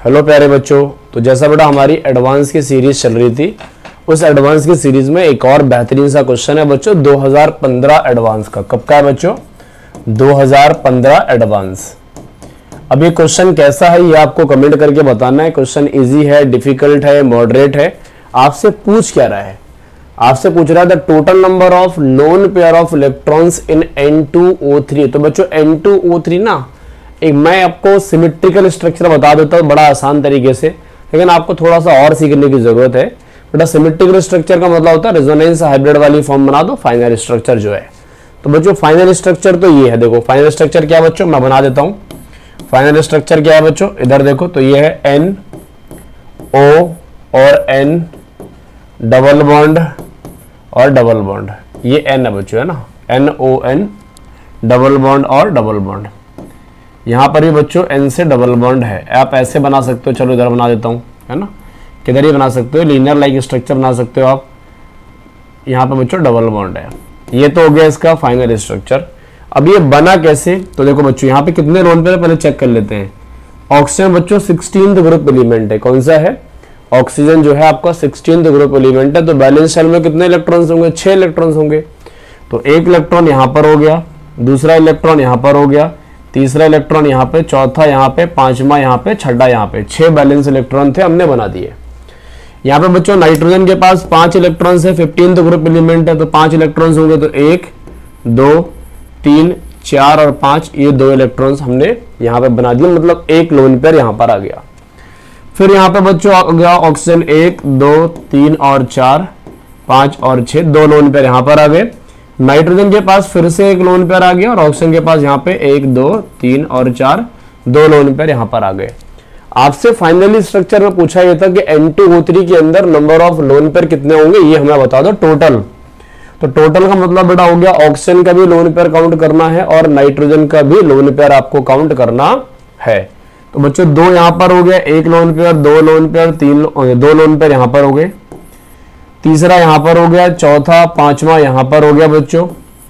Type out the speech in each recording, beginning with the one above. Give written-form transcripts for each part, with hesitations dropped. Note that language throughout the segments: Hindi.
हेलो प्यारे बच्चों, तो जैसा बेटा हमारी एडवांस की सीरीज चल रही थी, उस एडवांस की सीरीज में एक और बेहतरीन सा क्वेश्चन है बच्चों 2015 एडवांस का। कब का है बच्चों? 2015 एडवांस। अब ये क्वेश्चन कैसा है ये आपको कमेंट करके बताना है। क्वेश्चन इजी है, डिफिकल्ट है, मॉडरेट है, आपसे पूछ क्या रहा है? आपसे पूछ रहा है the total number of lone pair of electrons in N2O3। तो बच्चों N2O3 ना, एक मैं आपको सिमेट्रिकल स्ट्रक्चर बता देता हूँ बड़ा आसान तरीके से, लेकिन आपको थोड़ा सा और सीखने की जरूरत है। बेटा सिमेट्रिकल स्ट्रक्चर का मतलब होता है रेजोनेंस हाइब्रिड वाली फॉर्म बना दो फाइनल स्ट्रक्चर जो है। तो बच्चों फाइनल स्ट्रक्चर तो ये है, देखो फाइनल स्ट्रक्चर क्या है बच्चों, मैं बना देता हूँ। फाइनल स्ट्रक्चर क्या है बच्चों, इधर देखो, तो ये है NO और N डबल बॉन्ड और डबल बॉन्ड, ये N है बच्चों, है ना, NON डबल बॉन्ड और डबल बॉन्ड। यहाँ पर भी बच्चों N से डबल बॉन्ड है। आप ऐसे बना सकते हो, चलो इधर बना देता हूँ, है ना, किधर ही बना सकते हो, लीनियर लाइक स्ट्रक्चर बना सकते हो आप। यहाँ पे बच्चों डबल बॉन्ड है। ये तो हो गया इसका फाइनल स्ट्रक्चर। अब ये बना कैसे, तो देखो बच्चों यहाँ पे कितने लोन पेयर पहले चेक कर लेते हैं। ऑक्सीजन बच्चों 16th ग्रुप एलिमेंट है। कौन सा है? ऑक्सीजन जो है आपका 16th ग्रुप एलिमेंट है। तो बैलेंस शेल में कितने इलेक्ट्रॉन्स होंगे? 6 इलेक्ट्रॉन्स होंगे। तो एक इलेक्ट्रॉन यहाँ पर हो गया, दूसरा इलेक्ट्रॉन यहाँ पर हो गया, तीसरा इलेक्ट्रॉन यहाँ पे, चौथा यहाँ पे, पांचवा यहाँ पे, छठा यहाँ पे। 6 बैलेंस इलेक्ट्रॉन थे, हमने बना दिए। यहाँ पे बच्चों नाइट्रोजन के पास 5 इलेक्ट्रॉन्स है, 15th ग्रुप एलिमेंट है, तो 5 इलेक्ट्रॉन्स होंगे। तो 1 2 3 4 और 5, ये 2 इलेक्ट्रॉन्स हमने यहाँ पे बना दिए, मतलब एक लोन पेयर यहाँ पर आ गया। फिर यहाँ पे बच्चों आ गया ऑक्सीजन 1 2 3 और 4 5 और 6, 2 लोन पेयर यहाँ पर आ गए। नाइट्रोजन के पास फिर से एक लोन पेयर आ गया और ऑक्सीजन के पास यहाँ पे 1 2 3 और 4, 2 लोन पेयर यहाँ पर आ गए। आपसे फाइनली स्ट्रक्चर में पूछा यह था कि N2O3 के अंदर नंबर ऑफ लोन पेयर कितने होंगे, ये हमें बता दो टोटल। तो टोटल का मतलब बेटा हो गया ऑक्सीजन का भी लोन पेयर काउंट करना है और नाइट्रोजन का भी लोन पेयर आपको काउंट करना है। तो बच्चों 2 यहाँ पर हो गया, 1 lone pair, 2 lone pair, 2 lone pair यहाँ पर हो गए, तीसरा यहाँ पर हो गया, चौथा पांचवा यहाँ पर हो गया बच्चों,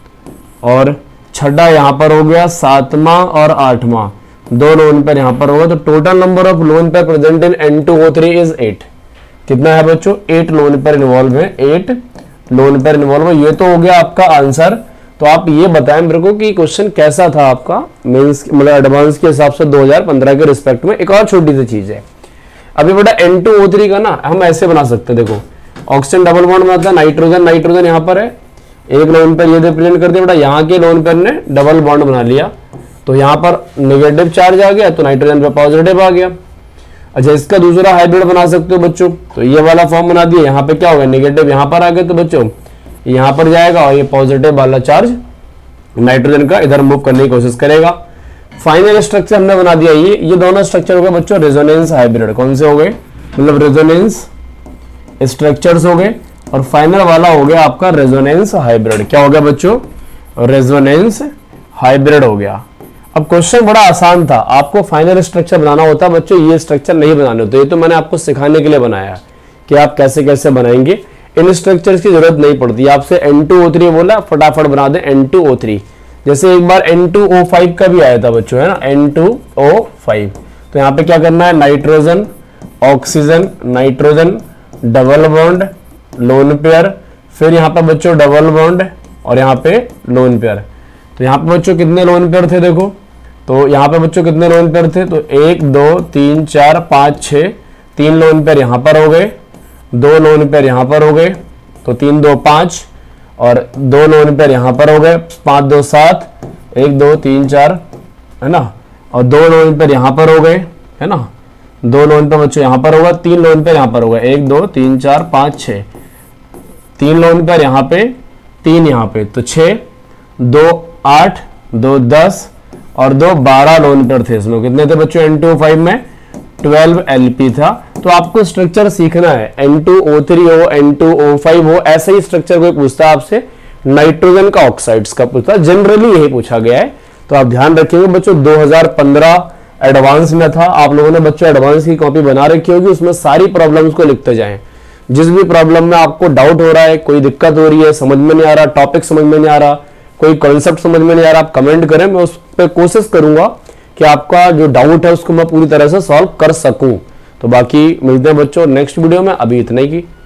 और छठा यहाँ पर हो गया, सातवां और आठवां, 2 लोन पेयर यहाँ पर होगा। तो total number of lone pair present in N2O3 is 8। कितना है बच्चों? 8 लोन पेयर इन्वॉल्व है, 8 लोन पेयर इन्वॉल्व है। ये तो हो गया आपका आंसर। तो आप ये बताएं मेरे को कि क्वेश्चन कैसा था आपका मेंस मतलब एडवांस के हिसाब से 2015 के रिस्पेक्ट में। एक और छोटी सी चीज है, अभी बेटा N2O3 का ना हम ऐसे बना सकते हैं, देखो ऑक्सीजन डबल बॉन्ड में आता है नाइट्रोजन, नाइट्रोजन यहाँ पर है, एक लोन पेयर ये रिप्रेजेंट कर दिया बेटा, यहाँ के लोन पेयर ने डबल बॉन्ड बना लिया, तो यहाँ पर नेगेटिव चार्ज आ गया, तो नाइट्रोजन पे पॉजिटिव आ गया। अच्छा, इसका दूसरा हाइब्रिड बना सकते हो बच्चों, तो ये वाला फॉर्म बना दिया, यहाँ पे क्या होगा, नेगेटिव यहाँ पर आ गया, तो बच्चों यहाँ पर जाएगा और ये पॉजिटिव वाला चार्ज नाइट्रोजन का इधर मूव करने की कोशिश करेगा। फाइनल स्ट्रक्चर हमने बना दिया, ये दोनों स्ट्रक्चर हो गए बच्चों रेजोनेंस हाइब्रिड। कौन से हो गए? मतलब रेजोनेंस स्ट्रक्चर्स हो गए, और फाइनल वाला हो गया आपका रेजोनेंस हाइब्रिड। क्या हो गया बच्चों? रेजोनेंस हाइब्रिड हो गया। अब क्वेश्चन बड़ा आसान था, आपको फाइनल स्ट्रक्चर बनाना होता बच्चों, ये स्ट्रक्चर नहीं बनाने होते। ये तो मैंने आपको सिखाने के लिए बनाया कि आप कैसे कैसे बनाएंगे। इन स्ट्रक्चर्स की जरूरत नहीं पड़ती। आपसे N2O3 बोला, फटाफट बना दे N2O3। जैसे एक बार N2O5 का भी आया था बच्चों, है ना, N2O5। तो यहाँ पे क्या करना है, nitrogen oxygen nitrogen double bond lone pair, फिर यहाँ पे बच्चों डबल बॉन्ड और यहाँ पे लोन पेयर। तो यहाँ पे बच्चों कितने लोन पेयर थे देखो, तो यहाँ पे बच्चों कितने लोन पेयर थे, तो 1 2 3 4 5 6, 3 लोन पेयर यहाँ पर हो गए, 2 लोन पेयर यहाँ पर हो गए, तो 3 2 5 और 2 लोन पेयर यहाँ पर हो गए, 5 2 7, 1 2 3 4, है ना, और 2 लोन पेयर यहाँ पर हो गए, है ना, 2 लोन पेयर बच्चों यहाँ पर होगा, 3 लोन पेयर यहाँ पर होगा, 1 2 3 4 5 6, 3 लोन पेयर यहाँ पे, 3 यहाँ पे, तो 6 2 8 2 10 और 2 12 लोन पेयर थे। इसमें कितने थे बच्चों? N2O5 में 12 LP था। तो आपको स्ट्रक्चर सीखना है, N2O3 हो N2O5 हो, ऐसे ही स्ट्रक्चर कोई पूछता है आपसे, नाइट्रोजन का ऑक्साइड्स का पूछता, जनरली यही पूछा गया है। तो आप ध्यान रखिएगा बच्चों, 2015 एडवांस में था। आप लोगों ने बच्चों एडवांस की कॉपी बना रखी होगी, उसमें सारी प्रॉब्लम्स को लिखते जाएं। जिस भी प्रॉब्लम में आपको डाउट हो रहा है, कोई दिक्कत हो रही है, समझ में नहीं आ रहा, टॉपिक समझ में नहीं आ रहा, कोई कॉन्सेप्ट समझ में नहीं आ रहा, आप कमेंट करें, मैं उस पर कोशिश करूंगा कि आपका जो डाउट है उसको मैं पूरी तरह से सॉल्व कर सकूं। तो बाकी मिलते हैं बच्चों नेक्स्ट वीडियो में, अभी इतना ही की